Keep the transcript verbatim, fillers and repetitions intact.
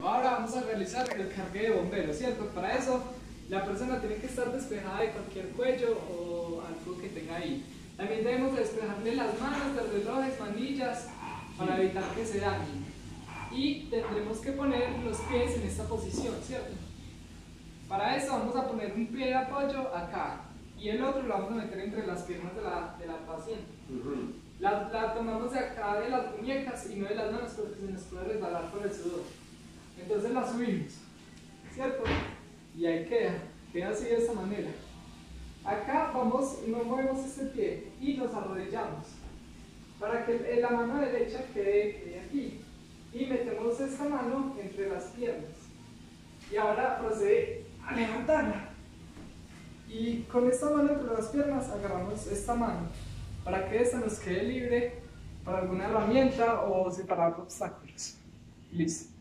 Ahora vamos a realizar el cargue de bomberos, ¿cierto? Para eso la persona tiene que estar despejada de cualquier cuello o algo que tenga ahí. También debemos despejarle las manos de relojes, manillas, para evitar que se dañen. Y tendremos que poner los pies en esta posición, ¿cierto? Para eso vamos a poner un pie de apoyo acá y el otro lo vamos a meter entre las piernas de la, de la paciente. Uh-huh. la, la tomamos de acá de las muñecas y no de las manos porque se nos puede resbalar por el sudor. Entonces la subimos, ¿cierto? Y ahí queda, queda así de esta manera. Acá vamos, no movemos este pie y nos arrodillamos para que la mano derecha quede, quede aquí. Y metemos esta mano entre las piernas. Y ahora procede a levantarla. Y con esta mano entre las piernas agarramos esta mano para que esta nos quede libre para alguna herramienta o separar obstáculos. Listo.